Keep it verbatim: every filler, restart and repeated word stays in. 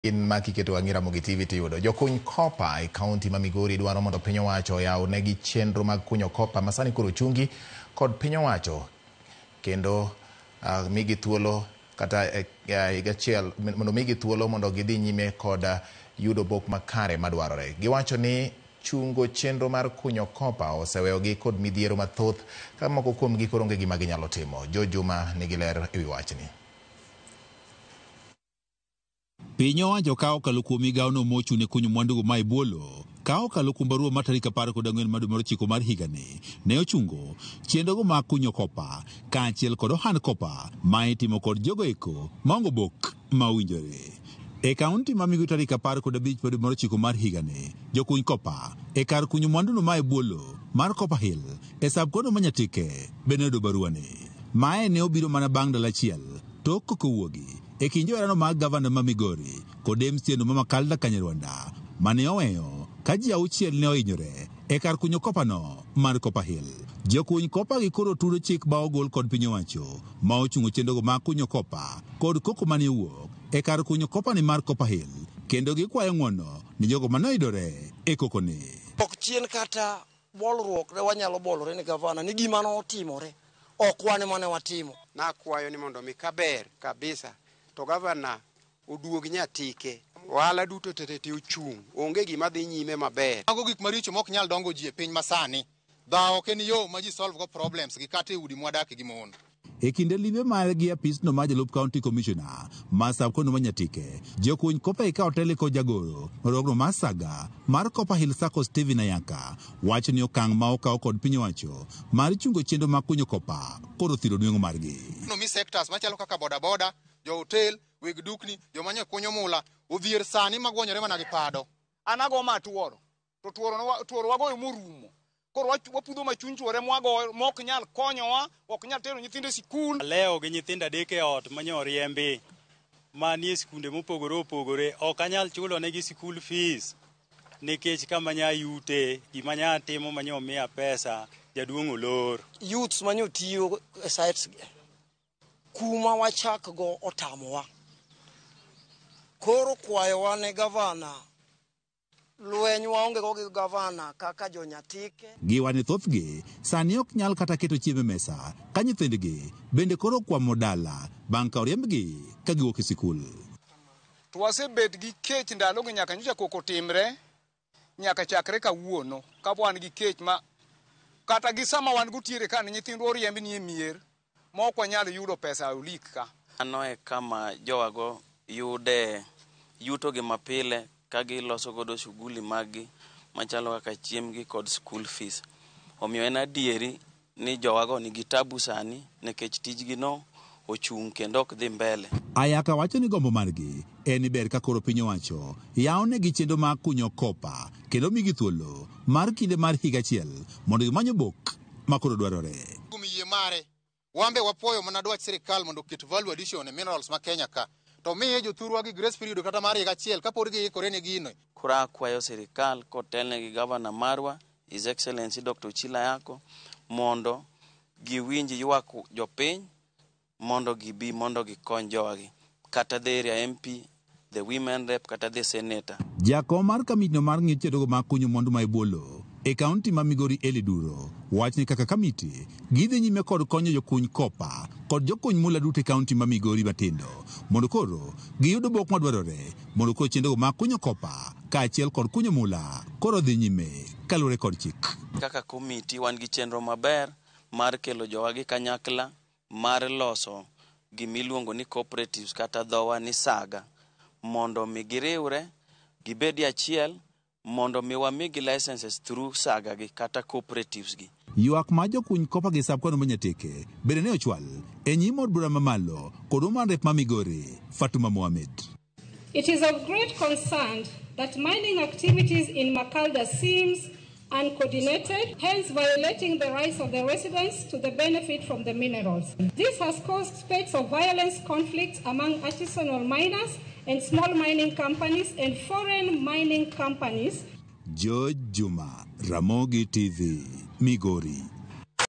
In maki keto angira mogi T V tiyudo. Jokuny kopa e kaunti ma Migori dwaro mondo piny owacho oyaw negi chenro mag kunyo kopa masani koro chungi kod piny owacho kendo uh, migi thuolo kata higa achiel mondo migi thuolo mondo gidhi nyime kod uh, yudo bok makare madwarore. Giwacho ni chungo chenro mar kunyo kopa oseweyogi kod midhiero mathoth ka moko kuom gi koro onge gima ginyalo timo. Jo Juma nigi ler ewi wachni. Piny owacho kawo kalo kuom migawo no mochune kunyo mwandugo ma ibuolo kawo kalo kuom barua ma tarik apar kod ang'wen dwe mar ochiko mar higani ne ochungo chenrogo mag kunyo kopa kaachiel kod ohand kopa ma itimo kod jogo eko maonge bok ma owinjore. E kaunti ma Migori tarik apar kod abich dwe mar ochiko mar higani jokuny kopa e kar kunyo mwanduno ma ibuolo mar Copper Hill e sab kono ma Nyatike bende yudo baruani. Mae ne obiro mana bang' ndalo achiel tok kowuogi e kind joherano mag gavana ma Migori kod M C no ma Makalda Kanyarwanda mane oweyo ka ji auchiel ne ohinyore e kar kunyo kopa no mar Copper Hill. Jokuny kopa gi koro tudo chik ba ogol kod piny owacho ma ochungo chenrogo mag kunyo kopa kod koko mane owuok e kar kunyo kopa ni mar Copper Hill kendo gikwayo ng'wono ni jogo manoidore e koko ni. Ok chien kata bolruok ne wanyalo bolore ni gavana ni gima notimore ok wane mane watimo. Nakwayo ni mondo mi kaber kabisa to gavana oduog Nyatike ohala duto tete ochung onge gima dhi nyime maber. Mago gik maricho mok nyal dongo ji e piny masani. Dhawo ken yo ma ji solve go problems gi kata e udi mwadake gi mon. E kinde limbe mar gi apis no ma jalup county commissioner ma sab kono ma Nyatike jokuny kopa e kao tele ko jagoro rogno mar saga mar Copper Hill Sacco Steven Ayaka wacho ni okang' ma okawo kod piny owacho mar chungo chenro mag kunyo kopa koro thiro nweng'o margi. No mi sectors machalo kaka boda boda, jo hotel, weg dukni, jo manyo kunyo mula odhier sani magwonyore mana gi pado. Anago ma tuoro to tuoro tuoro wago morumo. Koro wapudho machunchore mwago mok nyal konyowa, ok nyal tero nyithinde sikul. Leo gi nyithinda dek e ot manyo riembi manie sikunde mopogore opogore ok anyal chulo negi sikul fees nikech kama nya yute gima nya timo manyo miya pesa jaduong' olor. Youths manyo tiyo e sites kuma wachak go otamowa. Koro kwayo wane gavana lweny waonge go gi gavana kaka jo Nyatike. Giwane thothgi sani ok nyal kata keto chiemo mesa ka nyithindgi bende koro kwamo dala bang' ka oriembgi ka giwuok e sikul. To wasebet gi kech ndalo gi nyaka nyocha koko timre nyaka chakre kawuono ka wan gi kech ma kata gi sama wan gotiere ka nyithindwa oriembi ni e mier ma ok wanyal yudo pesa olik ka. Ano e kama jowago yude yuto gi mapile ka giloso godo shughuli magi machalo kaka chiemgi kod school fees. Omiyo en adieri ni jowago nigi tabu sani nikech tijgi no ochung' kendo ok dhi mbele. Ayaka wacho ni gombo margi en ber ka koro piny owacho yaw negi chenro mag kunyo kopa kendo migi thuolo mar kinde mar higa achiel mondo gimanyo bok ma koro dwarore. Kuom yie mare wambe wapuoyo mana dwach sirikal mondo oket value addition e minerals ma Kenya ka. To miye jothurwa gi grace period kata mar higa achiel kapod giikore ne gino. Kura kwayo sirikal kotelne gi gavana marwa His Excellency Doctor Ochilo Ayako mondo giwinj ywak jopiny mondo gibi mondo gikony jowagi kata the area M P, the women rep kata the senator. Jakom mar kamiti no mar ng'iyo chenrogo mag kunyo mwandu ma ibuolo e kaunti ma Migori Eli Duro wachni kaka kamiti gidhi nyime kod konyo jokuny kopa kod jokuny mula duto e kaunti ma Migori matindo mondo koro giyudo bok madwarore mondo koro chenrogo mag kunyo kopa kaachiel kod kunyo mula koro dhi nyime kaluwore kod chik. Kaka komiti wan gi chenro maber mar kelo jowagi kanyakla mar loso gimiluongo ni cooperatives kata dhowa ni saga mondo mi giriwre gibedi achiel mondo mi wamigi licenses through saga gi kata cooperatives gi. Ywak ma jokuny kopa gi sab kono ma Nyatike bende ne ochwal e nyim od bura mamalo kod woman rep ma Migori Fatuma Mohamed. It is of great concern that mining activities in Makalda seems uncoordinated, hence violating the rights of the residents to the benefit from the minerals. This has caused spate of violence conflicts among artisanal miners and small mining companies and foreign mining companies. George Juma, Ramogi T V, Migori.